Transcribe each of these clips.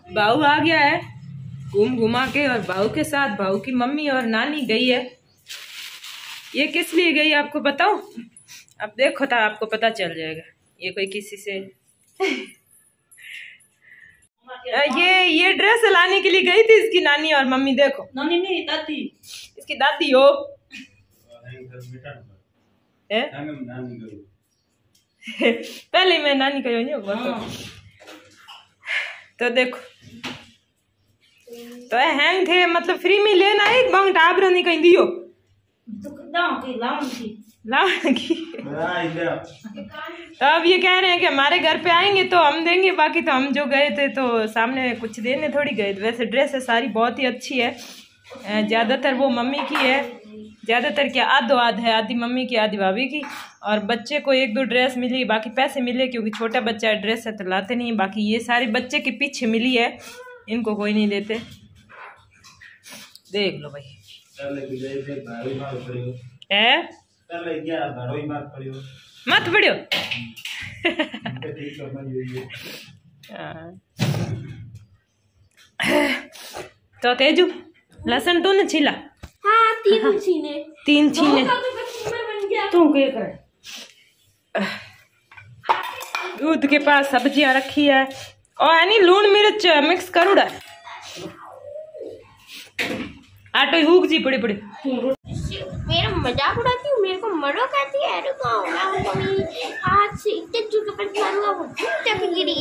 बाऊ आ गया है घूम घुमा के, और बाऊ के साथ बाऊ की मम्मी और नानी गई है। ये किस लिए गई आपको बताऊं? अब देखो था, आपको पता चल जाएगा। ये कोई किसी से ये ड्रेस लाने के लिए गई थी इसकी नानी और मम्मी। देखो, नानी नहीं, दादी, इसकी दादी हो पहले मैं नानी कहो। तो देखो, तो हैंग थे, मतलब फ्री में लेना एक बाउंड आबरो नहीं कहीं दियो तो अब ये कह रहे हैं कि हमारे घर पे आएंगे तो हम देंगे, बाकी तो हम जो गए थे तो सामने कुछ देने थोड़ी गए। वैसे ड्रेस है सारी बहुत ही अच्छी है, ज़्यादातर वो मम्मी की है, ज़्यादातर क्या आधो आध है, आधी मम्मी की आधी भाभी की। और बच्चे को एक दो ड्रेस मिली, बाकी पैसे मिले क्योंकि छोटा बच्चा है, ड्रेस है तो लाते नहीं है। बाकी ये सारी बच्चे के पीछे मिली है, इनको कोई नहीं देते। देख लो भाई है मत पड़ियो तो तेजू लहसुन तू ने छीला? हाँ, तीन छीने तू क्या करे? दूध के पास सब्जियां रखी है और यानी लून मिर्च मिक्स करूड़ा। आटो हुक जी पड़ी पड़ी मेरा मजाक उड़ाती हूँ, मेरे को मरो कहती है। आज से तेजू के पास मारूंगा वो टपगिरी।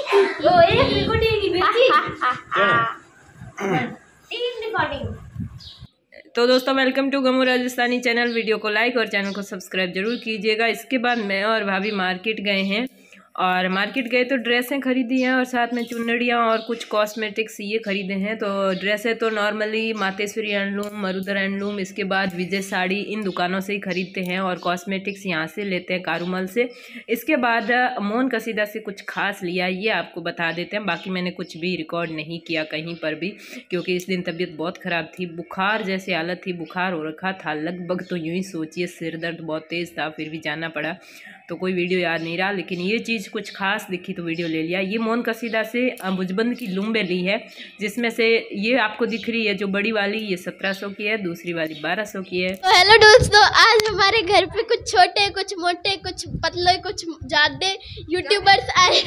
तो दोस्तों, welcome to Gamu Rajasthani channel. Video को लाइक और चैनल को सब्सक्राइब जरूर कीजिएगा। इसके बाद मैं और भाभी मार्केट गए हैं, और मार्केट गए तो ड्रेसें खरीदी हैं और साथ में चुन्नड़ियाँ और कुछ कॉस्मेटिक्स ये खरीदे हैं। तो ड्रेसें तो normally Mateshwari handloom, Marudhar handloom, इसके बाद विजय साड़ी, इन दुकानों से ही खरीदते हैं, और कॉस्मेटिक्स यहाँ से लेते हैं कारूमल से। इसके बाद मोहन कसीदा से कुछ खास लिया, ये आपको बता देते हैं। बाकी मैंने कुछ भी रिकॉर्ड नहीं किया कहीं पर भी, क्योंकि इस दिन तबीयत बहुत ख़राब थी, बुखार जैसी हालत थी, बुखार हो रखा था लगभग। तो यूँ ही सोचिए, सिर दर्द बहुत तेज़ था, फिर भी जाना पड़ा, तो कोई वीडियो याद नहीं रहा। लेकिन ये चीज़ कुछ खास दिखी तो वीडियो ले लिया। ये मोहन कसीदा से भुजबंद की लुम्बे ली है, जिसमें से ये आपको दिख रही है जो बड़ी वाली, ये 1700 की है, दूसरी वाली 1200 की है। तो हेलो दोस्तों, आज हमारे घर पे कुछ छोटे, कुछ मोटे, कुछ पतले, कुछ ज्यादा यूट्यूबर्स आए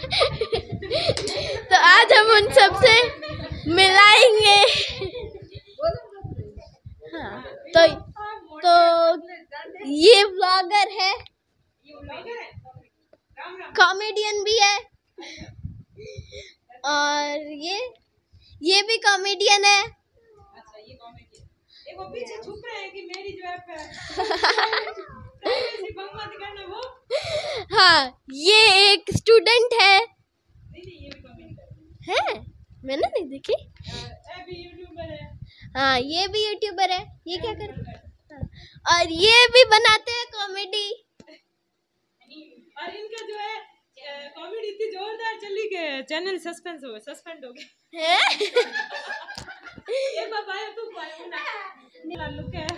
तो आज हम उन सबसे मिलाएंगे। हाँ, तो ये व्लॉगर है, कॉमेडियन भी है, और ये भी कॉमेडियन है। अच्छा, ये कॉमेडियन वो पीछे छुप रहे हैं कि मेरी जो है वो। हाँ, ये एक स्टूडेंट है। नहीं, ये भी कॉमेडी है, मैंने नहीं देखी। भी यूट्यूबर है। हाँ, ये भी यूट्यूबर है। ये क्या करते हैं? और ये भी बनाते हैं कॉमेडी। और इनका जो है कॉमेडी इतनी जोरदार चली कि चैनल सस्पेंड हो गया है। ये बाबा है, तू ना लुक है।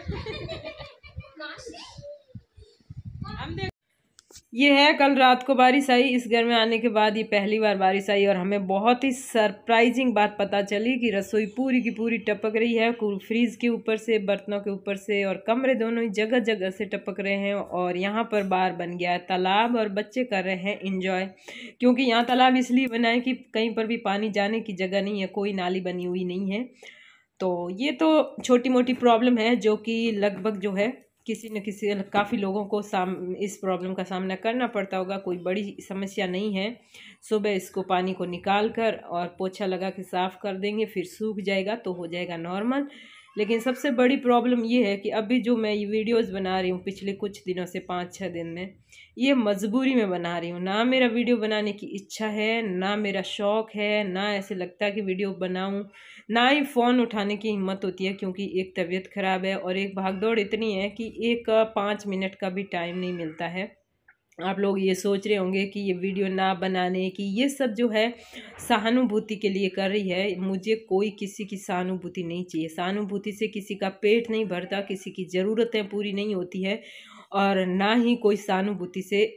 हम देख, ये है कल रात को बारिश आई। इस घर में आने के बाद ये पहली बार बारिश आई, और हमें बहुत ही सरप्राइजिंग बात पता चली कि रसोई पूरी की पूरी टपक रही है, फ्रीज के ऊपर से, बर्तनों के ऊपर से, और कमरे दोनों ही जगह जगह से टपक रहे हैं। और यहाँ पर बार बन गया है तालाब, और बच्चे कर रहे हैं इंजॉय, क्योंकि यहाँ तालाब इसलिए बना है कि कहीं पर भी पानी जाने की जगह नहीं है, कोई नाली बनी हुई नहीं है। तो ये तो छोटी मोटी प्रॉब्लम है जो कि लगभग जो है किसी न किसी काफ़ी लोगों को इस प्रॉब्लम का सामना करना पड़ता होगा, कोई बड़ी समस्या नहीं है। सुबह इसको पानी को निकाल कर और पोछा लगा के साफ़ कर देंगे, फिर सूख जाएगा तो हो जाएगा नॉर्मल। लेकिन सबसे बड़ी प्रॉब्लम ये है कि अभी जो मैं ये वीडियोस बना रही हूँ पिछले कुछ दिनों से, 5-6 दिन में, ये मजबूरी में बना रही हूँ। ना मेरा वीडियो बनाने की इच्छा है, ना मेरा शौक़ है, ना ऐसे लगता है कि वीडियो बनाऊँ, ना ही फ़ोन उठाने की हिम्मत होती है, क्योंकि एक तबीयत ख़राब है और एक भागदौड़ इतनी है कि एक 5 मिनट का भी टाइम नहीं मिलता है। आप लोग ये सोच रहे होंगे कि ये वीडियो ना बनाने की, ये सब जो है सहानुभूति के लिए कर रही है। मुझे कोई किसी की सहानुभूति नहीं चाहिए। सहानुभूति से किसी का पेट नहीं भरता, किसी की ज़रूरतें पूरी नहीं होती है, और ना ही कोई सहानुभूति से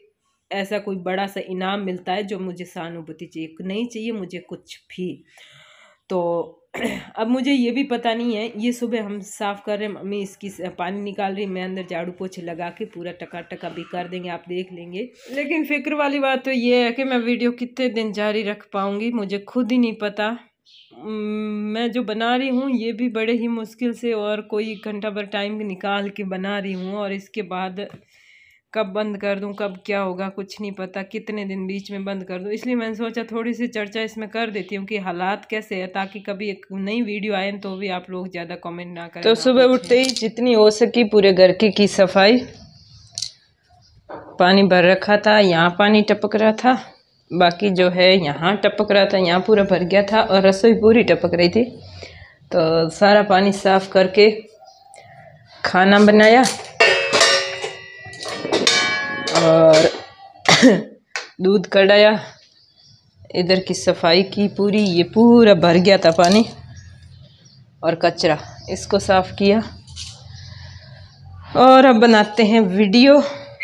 ऐसा कोई बड़ा सा इनाम मिलता है जो मुझे सहानुभूति चाहिए, नहीं चाहिए मुझे कुछ भी। तो अब मुझे ये भी पता नहीं है, ये सुबह हम साफ़ कर रहे हैं, मम्मी इसकी पानी निकाल रही, मैं अंदर झाड़ू पोछे लगा के पूरा टका भी कर देंगे, आप देख लेंगे। लेकिन फिक्र वाली बात तो ये है कि मैं वीडियो कितने दिन जारी रख पाऊँगी मुझे खुद ही नहीं पता। मैं जो बना रही हूँ ये भी बड़े ही मुश्किल से और कोई घंटा भर टाइम निकाल के बना रही हूँ, और इसके बाद कब बंद कर दूं, कब क्या होगा कुछ नहीं पता, कितने दिन बीच में बंद कर दूं। इसलिए मैंने सोचा थोड़ी सी चर्चा इसमें कर देती हूँ कि हालात कैसे है, ताकि कभी एक नई वीडियो आए तो भी आप लोग ज़्यादा कमेंट ना करें। तो सुबह उठते ही जितनी हो सकी पूरे घर की सफाई, पानी भर रखा था, यहाँ पानी टपक रहा था, बाकी जो है यहाँ टपक रहा था, यहाँ पूरा भर गया था, और रसोई पूरी टपक रही थी। तो सारा पानी साफ करके खाना बनाया और दूध कढ़ाया, इधर की सफाई की पूरी, ये पूरा भर गया था पानी, और कचरा इसको साफ किया। और अब बनाते हैं वीडियो।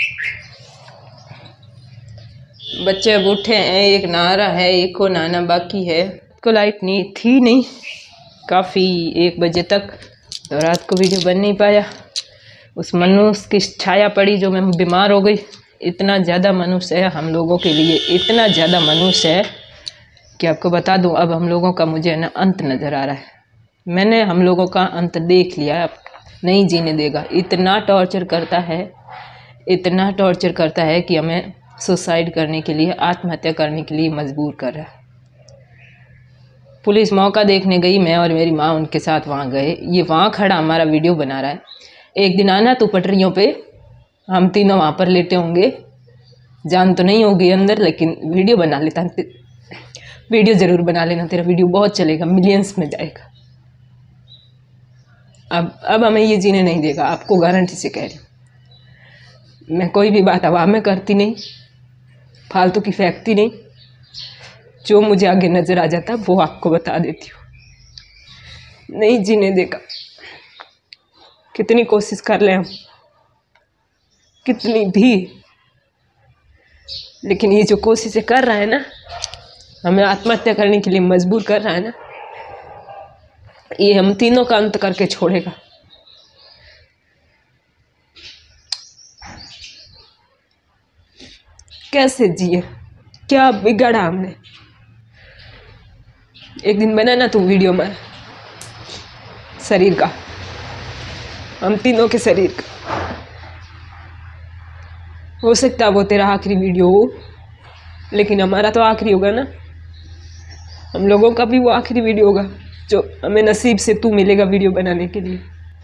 बच्चे अब उठे हैं, एक नहा रहा है, एक को नहाना बाकी है। को लाइट नहीं काफ़ी 1 बजे तक, तो रात को वीडियो बन नहीं पाया। उस मनुष्य की छाया पड़ी जो मैं बीमार हो गई। इतना ज़्यादा मनुष्य है हम लोगों के लिए, इतना ज़्यादा मनुष्य है कि आपको बता दूं, अब हम लोगों का मुझे ना अंत नज़र आ रहा है। मैंने हम लोगों का अंत देख लिया, अब नहीं जीने देगा। इतना टॉर्चर करता है, इतना टॉर्चर करता है कि हमें सुसाइड करने के लिए, आत्महत्या करने के लिए मजबूर कर रहा है। पुलिस मौका देखने गई, मैं और मेरी माँ उनके साथ वहाँ गए। ये वहाँ खड़ा हमारा वीडियो बना रहा है। एक दिन आना तो पटरियों पे, हम तीनों वहाँ पर लेटे होंगे, जान तो नहीं होगी अंदर, लेकिन वीडियो बना लेता, वीडियो ज़रूर बना लेना, तेरा वीडियो बहुत चलेगा, मिलियंस में जाएगा। अब हमें ये जीने नहीं देगा, आपको गारंटी से कह रही हूँ। मैं कोई भी बात हवा में करती नहीं, फालतू की फेंकती नहीं, जो मुझे आगे नज़र आ जाता वो आपको बता देती हूँ। नहीं जीने देगा, कितनी कोशिश कर लें हम, कितनी भी, लेकिन ये जो कोशिशें कर रहा है ना, हमें आत्महत्या करने के लिए मजबूर कर रहा है ना, ये हम तीनों का अंत करके छोड़ेगा। कैसे जिए, क्या बिगाड़ा हमने। एक दिन बना ना तू वीडियो में शरीर का, हम तीनों के शरीर का, हो सकता है वो तेरा आखिरी वीडियो हो, लेकिन हमारा तो आखिरी होगा ना। हम लोगों का भी वो आखिरी वीडियो होगा जो हमें नसीब से तू मिलेगा वीडियो बनाने के लिए।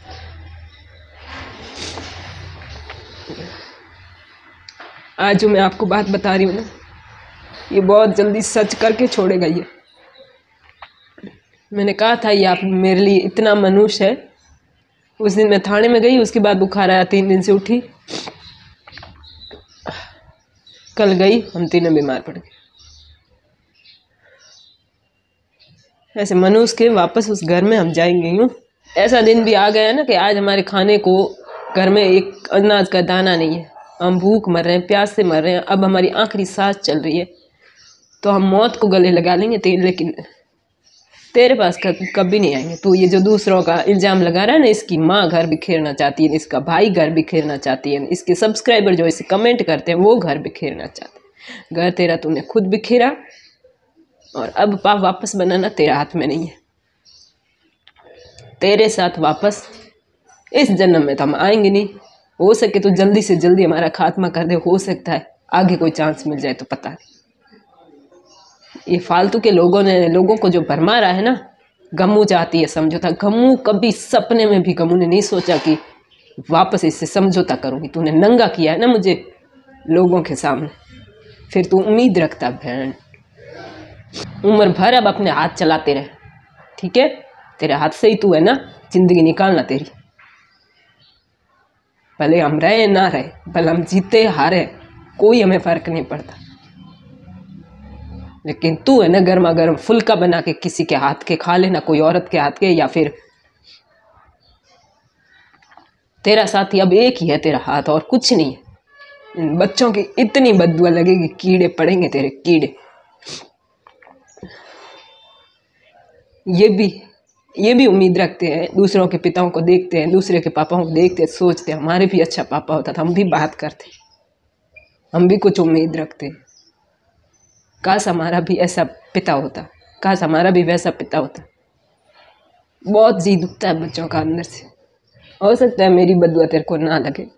आज जो मैं आपको बात बता रही हूँ ना, ये बहुत जल्दी सच करके छोड़ेगा ये। मैंने कहा था ये आप मेरे लिए इतना मनुष्य है। उस दिन मैं थाने में गई, उसके बाद बुखार आया, 3 दिन से उठी, कल गई, हम तीनों बीमार पड़ गए। ऐसे मनुष्य के वापस उस घर में हम जाएंगे यूँ। ऐसा दिन भी आ गया है ना कि आज हमारे खाने को घर में एक अनाज का दाना नहीं है, हम भूख मर रहे हैं, प्यास से मर रहे हैं। अब हमारी आखिरी सांस चल रही है, तो हम मौत को गले लगा लेंगे लेकिन तेरे पास कभी नहीं आएंगे। तो ये जो दूसरों का इल्ज़ाम लगा रहा है ना, इसकी माँ घर बिखेरना चाहती है, इसका भाई घर बिखेरना चाहती है, इसके सब्सक्राइबर जो इसे कमेंट करते हैं वो घर बिखेरना चाहते हैं। घर तेरा तूने खुद बिखेरा, और अब पाप वापस बनाना तेरे हाथ में नहीं है। तेरे साथ वापस इस जन्म में तो हम आएंगे नहीं। हो सके तो जल्दी से जल्दी हमारा खात्मा कर दे, हो सकता है आगे कोई चांस मिल जाए तो पता नहीं। ये फालतू के लोगों ने लोगों को जो भरमा रहा है ना, गम्मू चाहती है समझौता। गम्मू कभी सपने में भी गम्मू ने नहीं सोचा कि वापस इससे समझौता करूँगी। तूने नंगा किया है ना मुझे लोगों के सामने, फिर तू उम्मीद रखता बहन। उम्र भर अब अपने हाथ चलाते रहे, ठीक है? तेरे हाथ से ही तू है ना जिंदगी निकालना तेरी। भले हम रहे ना रहे, भले हम जीते हारे, कोई हमें फर्क नहीं पड़ता, लेकिन तू है ना गर्मा गर्म फुल्का बना के किसी के हाथ के खा लेना, कोई औरत के हाथ के, या फिर तेरा साथी अब एक ही है तेरा हाथ, और कुछ नहीं है। इन बच्चों की इतनी बददुआ लगेगी, कीड़े पड़ेंगे तेरे कीड़े। ये भी उम्मीद रखते हैं, दूसरों के पिताओं को देखते हैं, दूसरे के पापाओं को देखते हैं, सोचते हैं हमारे भी अच्छा पापा होता था, हम भी बात करते, हम भी कुछ उम्मीद रखते। काश हमारा भी ऐसा पिता होता, काश हमारा भी वैसा पिता होता। बहुत जी दुखता है बच्चों का अंदर से। हो सकता है मेरी बददुआ तेरे को ना लगे,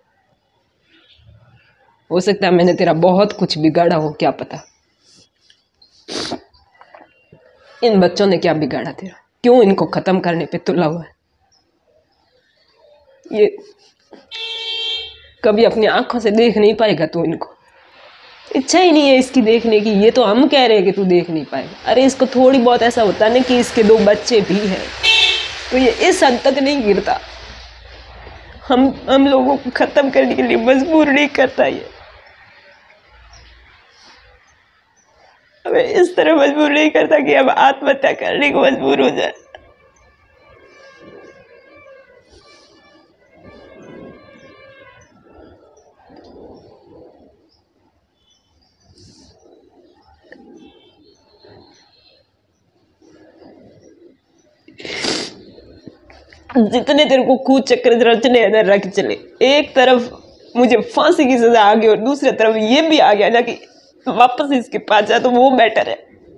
हो सकता है मैंने तेरा बहुत कुछ बिगाड़ा हो, क्या पता। इन बच्चों ने क्या बिगाड़ा तेरा, क्यों इनको खत्म करने पे तुला हुआ है? ये कभी अपनी आंखों से देख नहीं पाएगा तू, इनको इच्छा ही नहीं है इसकी देखने की। ये तो हम कह रहे हैं कि तू देख नहीं पाएगा। अरे इसको थोड़ी बहुत ऐसा होता है ना कि इसके 2 बच्चे भी हैं, तो ये इस हद तक नहीं गिरता। हम लोगों को खत्म करने के लिए मजबूर नहीं करता ये, हमें इस तरह मजबूर नहीं करता कि हम आत्महत्या करने को मजबूर हो जाए। जितने तेरे को कूद चक्कर रचने हैं रख चले। एक तरफ मुझे फांसी की सजा आ गई और दूसरी तरफ ये भी आ गया ना कि वापस इसके पास जाए तो वो बेटर है।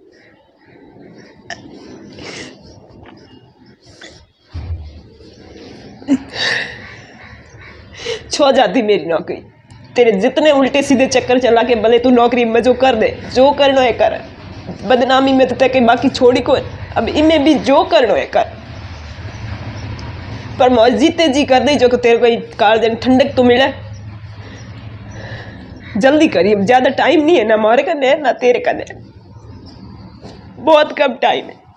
छो जाती मेरी नौकरी। तेरे जितने उल्टे सीधे चक्कर चला के भले तू नौकरी में जो कर दे, जो करना है कर। बदनामी में तो तक बाकी छोड़ी को, अब इनमें भी जो करना है कर, पर मौज जीते जी कर दे जो कि तेरे को काल ठंडक तो मिले। जल्दी करिए, ज्यादा टाइम नहीं है ना हमारे कने ना तेरे कने, बहुत कम टाइम है।